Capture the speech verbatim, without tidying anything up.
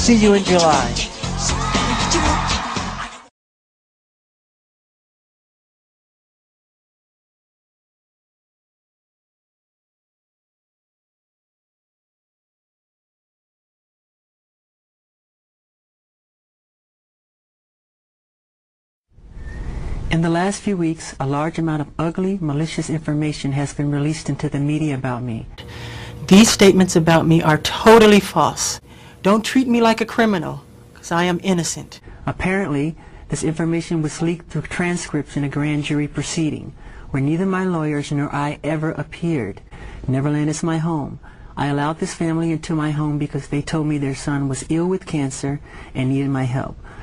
See you in July. In the last few weeks, a large amount of ugly, malicious information has been released into the media about me. These statements about me are totally false. Don't treat me like a criminal, because I am innocent. Apparently, this information was leaked through transcripts in a grand jury proceeding, where neither my lawyers nor I ever appeared. Neverland is my home. I allowed this family into my home because they told me their son was ill with cancer and needed my help.